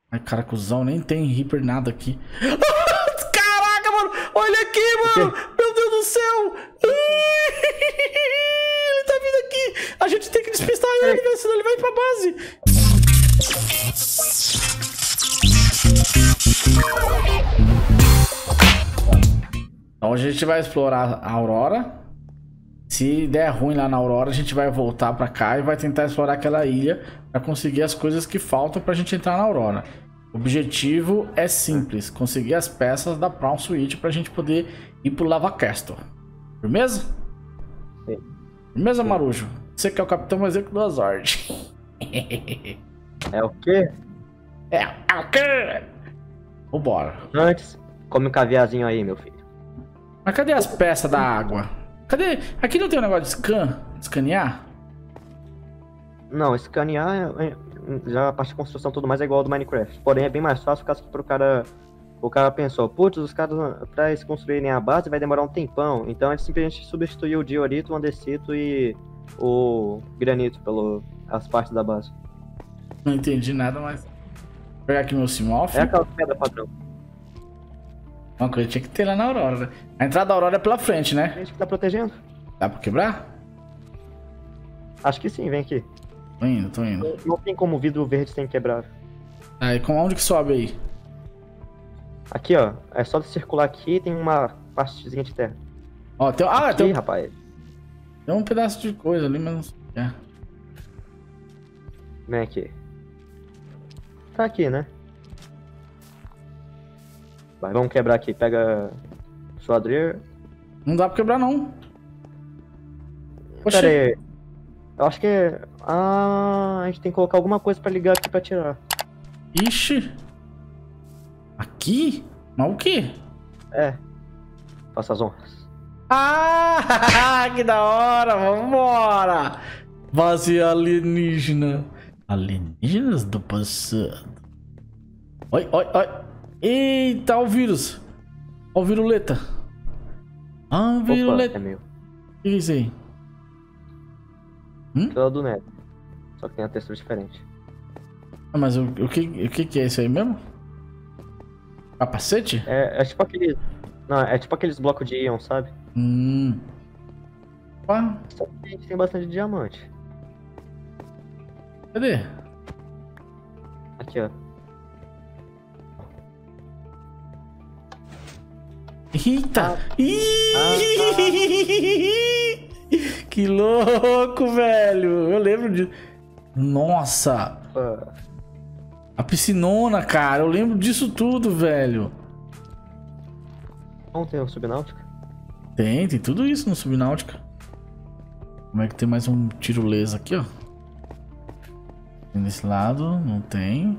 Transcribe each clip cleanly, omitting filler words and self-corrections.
Ai, cara, cuzão, nem tem Reaper nada aqui. Caraca, mano! Olha aqui, mano! Meu Deus do céu! Ele tá vindo aqui! A gente tem que despistar ele, velho, senão ele vai pra base! Então a gente vai explorar a Aurora. Se der ruim lá na Aurora, a gente vai voltar pra cá e vai tentar explorar aquela ilha pra conseguir as coisas que faltam pra gente entrar na Aurora. O objetivo é simples, conseguir as peças da Prawn Suite pra gente poder ir pro Lava Castle. Firmeza? Sim. Firmeza, Marujo? Você que é o capitão, mas eu que dou as ordens. É o quê? É o quê? Vambora. Antes, come um caviarzinho aí, meu filho. Mas cadê as peças da água? Cadê? Aqui não tem um negócio de escanear? Não, escanear, já a parte de construção e tudo mais é igual ao do Minecraft. Porém, é bem mais fácil, caso que pro cara... O cara pensou, putz, os caras, pra eles construírem a base vai demorar um tempão. Então, a gente simplesmente substituiu o diorito, o andesito e o granito pelas partes da base. Não entendi nada, mas... Vou pegar aqui meu Simoff. É aquela pedra padrão. Uma coisa tinha que ter lá na Aurora, né? A entrada da Aurora é pela frente, A né? gente que tá protegendo? Dá pra quebrar? Acho que sim, vem aqui. Tô indo, tô indo. Não tem como vidro verde sem quebrar. Aí, onde que sobe aí? Aqui, ó. É só de circular aqui tem uma partezinha de terra. Ó, tem... Ah, Aqui, tem rapaz. um pedaço de coisa ali, mas não sei o que é. Vem aqui. Tá aqui, né? Vai, vamos quebrar aqui. Pega sua Adria. Não dá pra quebrar, não. Pera aí. Eu acho que... a gente tem que colocar alguma coisa pra ligar aqui pra tirar. Ixi. Aqui? Mas o quê? É. Faça as honras. Ah, que da hora, vambora. Base alienígena. Alienígenas do passado. Oi, oi, oi. Eita, o vírus. Ó o viruleta. Ah, Opa, viruleta. é meu. O que é isso aí? Aquilo é do Neto. Só que tem a textura diferente. Ah, mas o que é isso aí mesmo? Capacete? É tipo aqueles... Não, é tipo aqueles blocos de íon, sabe? Opa, Só que a gente tem bastante diamante. cadê? Aqui, ó. Eita! Ih! Que louco, velho! Eu lembro de... Nossa! Opa. A piscinona, cara! Eu lembro disso tudo, velho! Não tem um subnáutica? Tem tudo isso no Subnáutica. Como é que tem mais um tirolesa aqui, ó? Tem desse lado, não tem.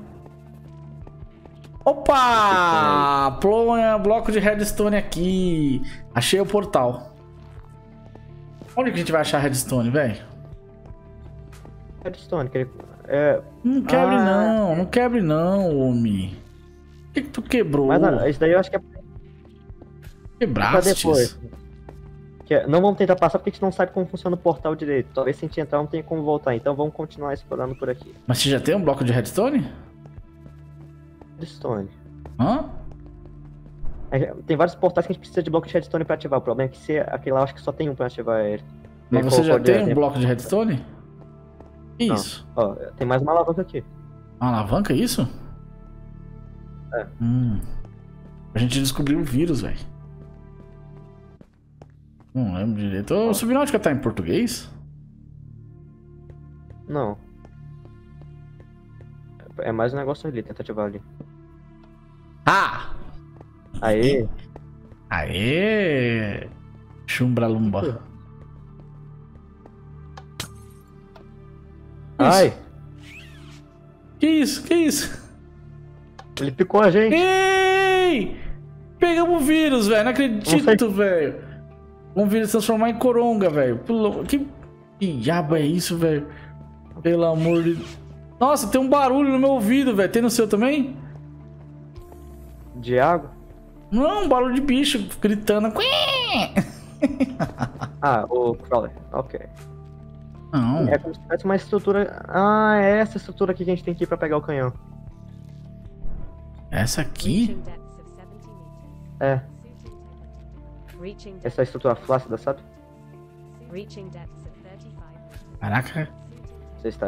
Opa! Bloco de redstone aqui. Achei o portal. Onde que a gente vai achar redstone, velho? Redstone, que ele... Não quebre não, não quebre não, homem. Por que tu quebrou? Mas isso daí eu acho que é pra Quebraste? depois. Não vamos tentar passar porque a gente não sabe como funciona o portal direito. Talvez se a gente entrar não tenha como voltar. Então vamos continuar explorando por aqui. Mas você já tem um bloco de redstone? Redstone. Hã? Tem vários portais que a gente precisa de bloco de redstone pra ativar. O problema é que aquele lá eu acho que só tem um pra ativar ele. Mas você já tem um bloco de redstone? Isso. Ó, tem mais uma alavanca aqui. Uma alavanca, isso? É. A gente descobriu o vírus, velho. Não lembro direito. O Subnáutica tá em português? Não. É mais um negócio ali, tenta ativar ali. Ah! Aí. Aê! Chumbralumba. Ai! Que isso? Que isso? Ele picou a gente! Ei! Pegamos o vírus, velho. Não acredito, velho. Vamos vir se transformar em coronga, velho. Que diabo é isso, velho? Pelo amor de... Nossa, tem um barulho no meu ouvido, velho. Tem no seu também? De água? Não, um barulho de bicho gritando. Ah, o crawler. Ok. Não. É como se tivesse uma estrutura... Ah, é essa estrutura aqui que a gente tem que ir pra pegar o canhão. Essa aqui? É. Essa estrutura flácida, sabe? Caraca. Você está...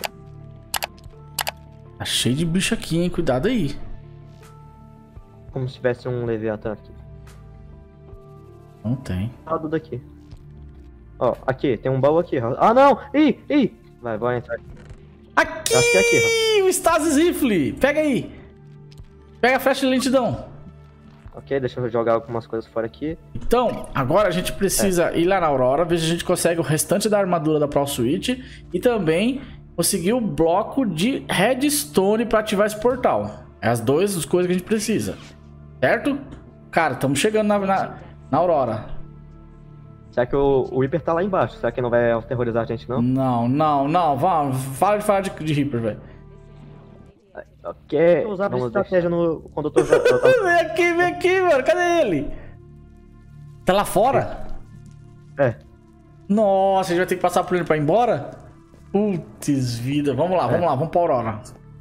Tá cheio de bicho aqui, hein? Cuidado aí. Como se tivesse um Leviatã aqui. Não tem. Lado daqui. Ó, aqui, tem um baú aqui. Ah, não! Ih! Vai entrar aqui. Aqui! Acho que é aqui, o Stasis Rifle! Pega aí! Pega a flecha de lentidão. Ok, deixa eu jogar algumas coisas fora aqui. Então, agora a gente precisa ir lá na Aurora, ver se a gente consegue o restante da armadura da Pro Suite e também conseguir o bloco de redstone para ativar esse portal. É as duas coisas que a gente precisa. Certo? Cara, estamos chegando na Aurora. Será que o Reaper tá lá embaixo? Será que não vai aterrorizar a gente, não? Não. Vamos, fala de falar de Reaper, velho. Ok. Eu usava essa estratégia quando eu tô jogando. Vem aqui, mano. Cadê ele? Tá lá fora? É. Nossa, a gente vai ter que passar por ele pra ir embora? Putz, vida. Vamos lá, vamos pra Aurora.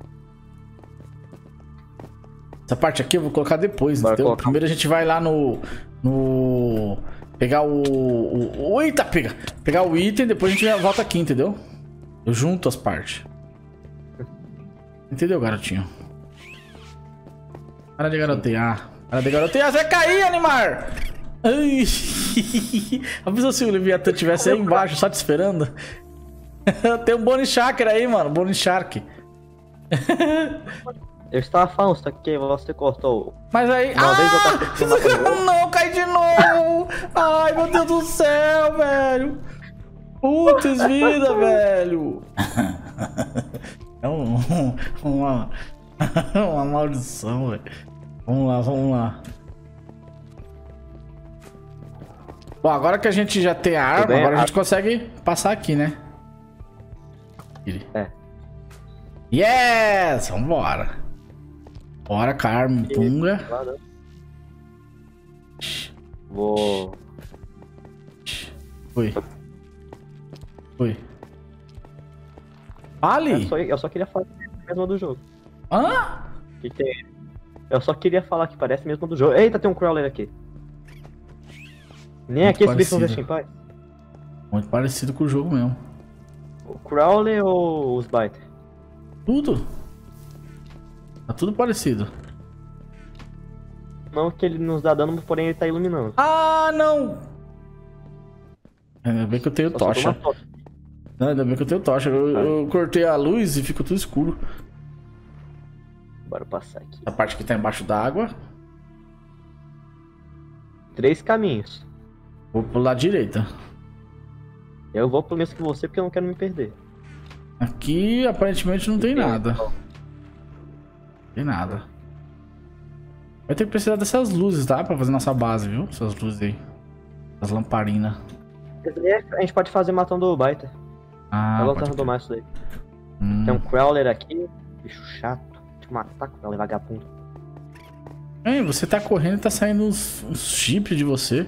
Essa parte aqui eu vou colocar depois, entendeu? Primeiro a gente vai lá no... Pegar Eita, pegar o item, depois a gente volta aqui, entendeu? Eu junto as partes. Entendeu, garotinho? Para de garotear. Você vai cair, Animar! Ai. A pessoa se o Leviatã tivesse aí embaixo, só te esperando. Tem um Bonnie Shark aí, mano. Bonnie Shark. Eu estava falando, só que você cortou. Mas aí... Não, cai de novo! Ai, meu Deus do céu, velho! Putz, vida, velho! É uma maldição, velho. Vamos lá. Bom, agora que a gente já tem a arma, agora a gente consegue passar aqui, né? É. Yes! Vambora. Bora, Carmen, punga. Vou... Foi. Fale! Eu só queria falar que parece mesmo do jogo. Hã? Que tem... Eu só queria falar que parece mesmo do jogo. Eita, tem um Crawler aqui. Nem Muito aqui esse bicho parecido. não deixa em paz. Muito parecido com o jogo mesmo. O Crawler ou os Biter? Tudo. Tá tudo parecido. Não que ele nos dá dano, porém ele tá iluminando. Ah, não! Ainda bem que eu tenho tocha. Não, ainda bem que eu tenho tocha. Eu cortei a luz e ficou tudo escuro. Bora passar aqui. A parte que tá embaixo d'água. 3 caminhos. Vou pro lado direita. Eu vou pro mesmo que você porque eu não quero me perder. Aqui aparentemente não tem nada. Tem nada. Vai ter que precisar dessas luzes, tá? Pra fazer nossa base, viu? Essas luzes aí. As lamparinas. A gente pode fazer matando o Biter. Ah, Eu vou mais isso daí. Tem um Crawler aqui. Bicho chato. Deixa eu matar Crawler, vagabundo. Ei, você tá correndo e tá saindo uns chips de você.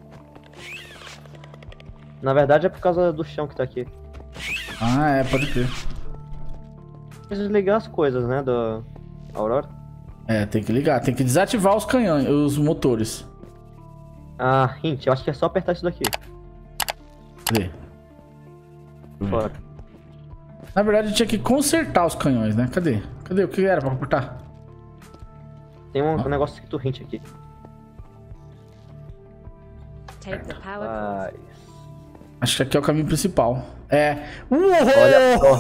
Na verdade é por causa do chão que tá aqui. Ah, é, pode crer. Precisa desligar as coisas, né, da Aurora. É, tem que ligar, tem que desativar os canhões, os motores. Ah, hint, eu acho que é só apertar isso daqui. Cadê? Fora. Na verdade, tinha que consertar os canhões, né? Cadê? Cadê? O que era pra apertar? Tem um negócio escrito hint aqui. Acho que aqui é o caminho principal. É. Olha só.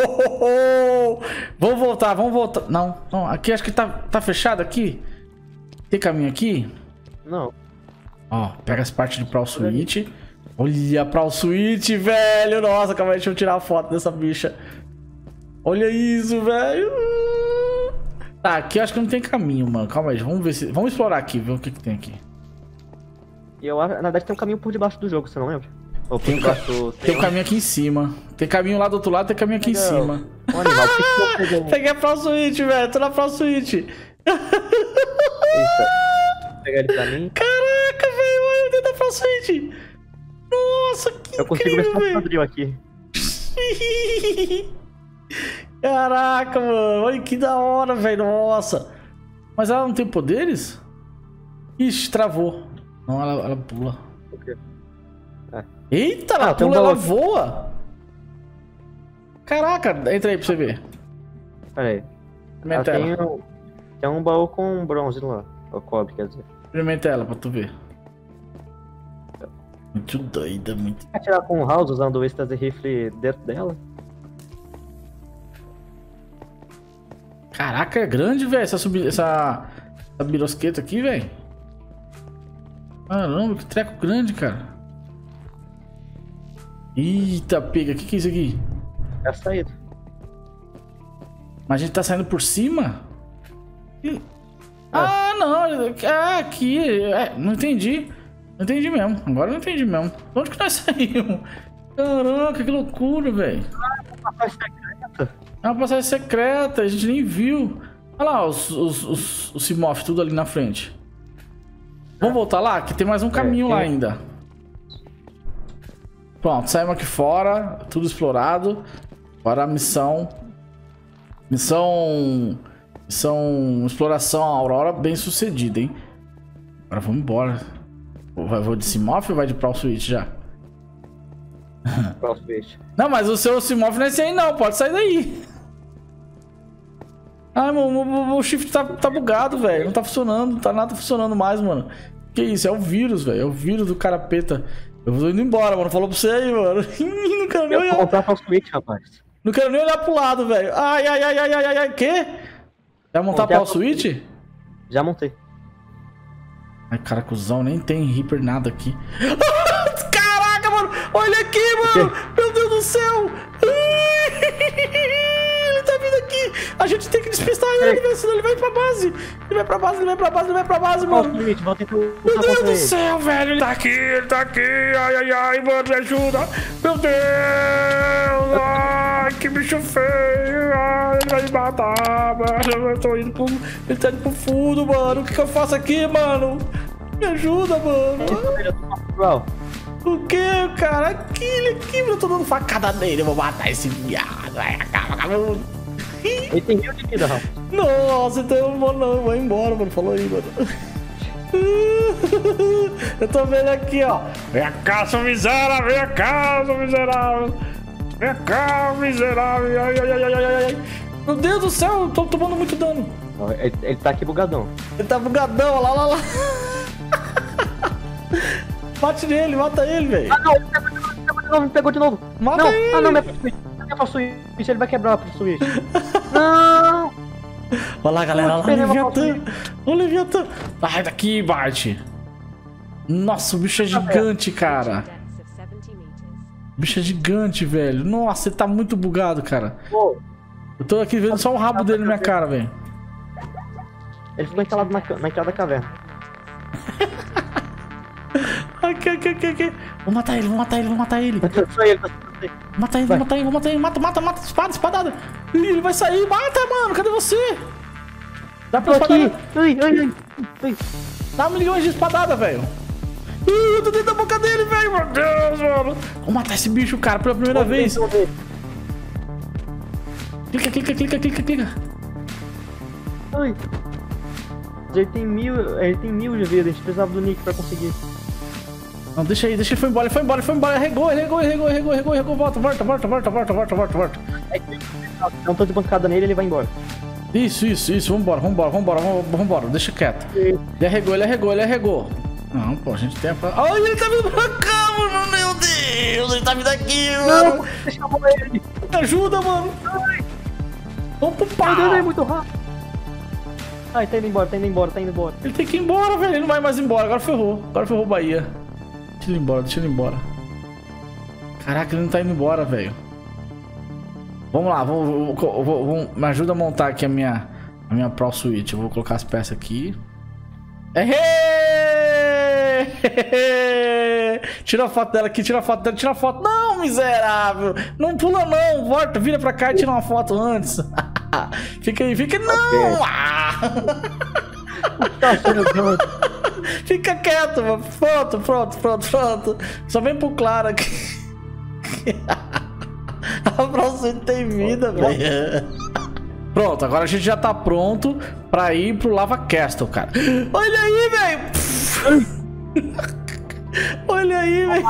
Vamos voltar. Não, aqui acho que tá fechado aqui. Tem caminho aqui? Não. Ó, pega as partes de Pro Suite. Olha a Pro Suite, velho. Nossa, calma aí, deixa eu tirar a foto dessa bicha. Olha isso, velho. Tá, aqui eu acho que não tem caminho, mano. Calma aí, vamos ver se... Vamos explorar aqui, ver o que tem aqui. E eu acho, na verdade, tem um caminho por debaixo do jogo, você não lembra? Ou por Tem debaixo um caminho aqui em cima. Tem caminho lá do outro lado, tem caminho aqui em cima. Um animal, por que você pegou? Peguei a Pro Suite, velho. Tô na Pro Suite. Eita. Vou pegar ele pra mim. Caraca, velho. Olha o dedo da Pro Suite. Nossa, que Eu consigo ver incrível, só o velho. quadril aqui. Caraca, mano. Olha que da hora, velho. Nossa. Mas ela não tem poderes? Ixi, travou. Não, ela pula. O quê? Eita, ela tem um pula, ela baú. voa. Caraca, entra aí pra você ver. Pera aí. Experimenta ela. Tem um baú com bronze lá. O cobre, quer dizer. Experimenta ela pra tu ver. Muito doida, muito. Quer atirar com o House usando o êxtase rifle dentro dela? Caraca, é grande, velho, essa birosqueta aqui, velho. Caramba, que treco grande, cara. Eita, pega, o que é isso aqui? É a saída. Mas a gente tá saindo por cima? Ah, não. Ah, aqui. Não entendi. Não entendi mesmo. Agora eu não entendi mesmo. De onde que nós saímos? Caraca, que loucura, velho. É uma passagem secreta, a gente nem viu. Olha lá os Simoth tudo ali na frente. Vamos voltar lá? Que tem mais um caminho lá ainda. Pronto, saímos aqui fora. Tudo explorado. Agora a missão exploração Aurora bem sucedida, hein? Agora vamos embora. Vou de Simoth ou vai de Prowl Switch já? Prowl Switch. Não, mas o seu Simoth não é esse aí não, pode sair daí. Ah, o shift tá bugado, velho. Não tá funcionando, não tá nada funcionando mais, mano. Que isso? É o vírus, velho. É o vírus do carapeta. Eu tô indo embora, mano. Falou pra você aí, mano. Não quero nem olhar. Eu vou comprar Prowl Switch, rapaz. Não quero nem olhar pro lado, velho. Ai. Quê? Vai montar Prowl Switch? Já montei. Ai, cara, cuzão. Nem tem Reaper nada aqui. Caraca, mano. Olha aqui, mano. Meu Deus do céu. Ele tá vindo aqui. A gente tem que despistar ele, velho. Senão ele vai pra base. Ele vai pra base, mano. Prowl Switch, vou tentar. Meu Deus do céu, velho. Ele tá aqui. Ai, mano, me ajuda. Meu Deus. Ai, que bicho feio. Ai, ele vai me matar, mano. Eu tô indo pro... Ele tá indo pro fundo, mano. O que eu faço aqui, mano? Me ajuda, mano. O que, cara? Aqui, eu tô dando facada nele. Eu vou matar esse viado. Vai, acaba. Ele tem 1000 de vida, Rafa. Nossa, então eu não vou embora, mano. Falou aí, mano. Eu tô vendo aqui, ó. Vem cá, seu miserável. Vem cá, seu miserável. Vem cá, miserável. Ai. Meu Deus do céu, eu tô tomando muito dano. Ele tá aqui bugadão. Ele tá bugadão, lá. Bate nele, mata ele, velho. Ah, não, me pegou de novo. Mata ele. Ah, não, minha Prowl Switch, ele vai quebrar a Prowl Switch. Não. Olha lá, galera, olha lá, o Leviatã. Sai daqui, Bart. Nossa, o bicho é gigante, cara. O bicho é gigante, velho. Nossa, ele tá muito bugado, cara. Pô. Eu tô aqui vendo só o rabo dele na minha cara, velho. Ele ficou instalado na entrada da caverna. Aqui. Vou matar ele. Só ele. Mata ele. Mata. Espadada. Ih, ele vai sair. Mata, mano. Cadê você? Dá pra espadada. Ai. Dá milhões de espadada, velho. Ih, eu tô dentro da boca dele, velho. Meu Deus, mano. Vou matar esse bicho, cara, pela primeira vez. Clica. Ai. Ele tem 1000 de vida. A gente precisava do Nick pra conseguir. Não, deixa ele foi embora. Regou. Volta. Dá um tanto de bancada nele, ele vai embora. Isso. Vambora. Deixa quieto. Ele arregou. Não, pô, a gente tem a... Ai, ele tá vindo pra cá, mano. Meu Deus, ele tá vindo aqui, mano. Não, deixa eu morrer ele. Me ajuda, mano. Vamos pro pau. Ele é muito rápido. Ai, tá indo embora. Ele tem que ir embora, velho. Ele não vai mais embora. Agora ferrou o Bahia. Deixa ele embora. Caraca, ele não tá indo embora, velho. Vamos lá, me ajuda a montar aqui a minha Prowl Switch. Eu vou colocar as peças aqui. Errei! Tira a foto dela aqui, tira a foto. Não, miserável! Não pula não, volta, vira pra cá e tira uma foto antes. Fica aí. Não! Fica quieto, mano. Pronto. Só vem pro claro aqui. A Prowl Switch tem vida, velho. Pronto, agora a gente já tá pronto pra ir pro Lava Castle, cara. Olha aí, velho! Olha aí, velho!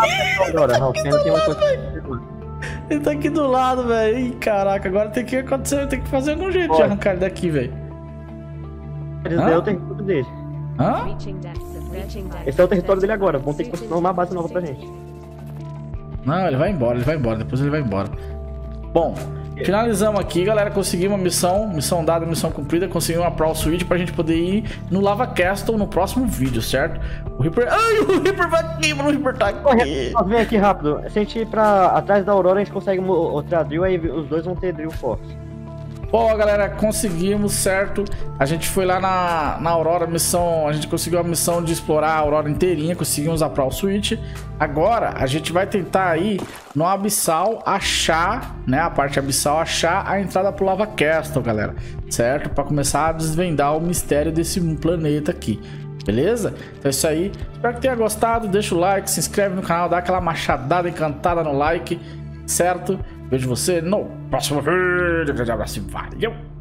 Ele tá aqui do lado, velho. Caraca, agora tem que acontecer, tem que fazer algum jeito de arrancar ele daqui, velho. Esse é o território dele. Hã? Esse é o território dele agora. Vamos ter que construir uma base nova pra gente. Não, ele vai embora, depois ele vai embora. Bom, finalizamos aqui, galera. Conseguimos uma missão dada, missão cumprida. Conseguimos uma Pro Suite pra gente poder ir no Lava Castle no próximo vídeo, certo? O Reaper... Ai, o Reaper vai aqui, mano. O Reaper tá aqui. Vem aqui rápido. Se a gente ir pra atrás da Aurora, a gente consegue outra drill, aí os dois vão ter drill forte. Bom, galera, conseguimos, certo? A gente foi lá na Aurora, missão. A gente conseguiu a missão de explorar a Aurora inteirinha. Conseguimos a Pro Suite. Agora, a gente vai tentar aí no Abissal achar, né? A parte Abissal, achar a entrada pro Lava Castle, galera. Certo? Pra começar a desvendar o mistério desse planeta aqui. Beleza? Então é isso aí. Espero que tenha gostado. Deixa o like, se inscreve no canal, dá aquela machadada encantada no like. Certo? Vejo você no próximo vídeo. Grande abraço e valeu!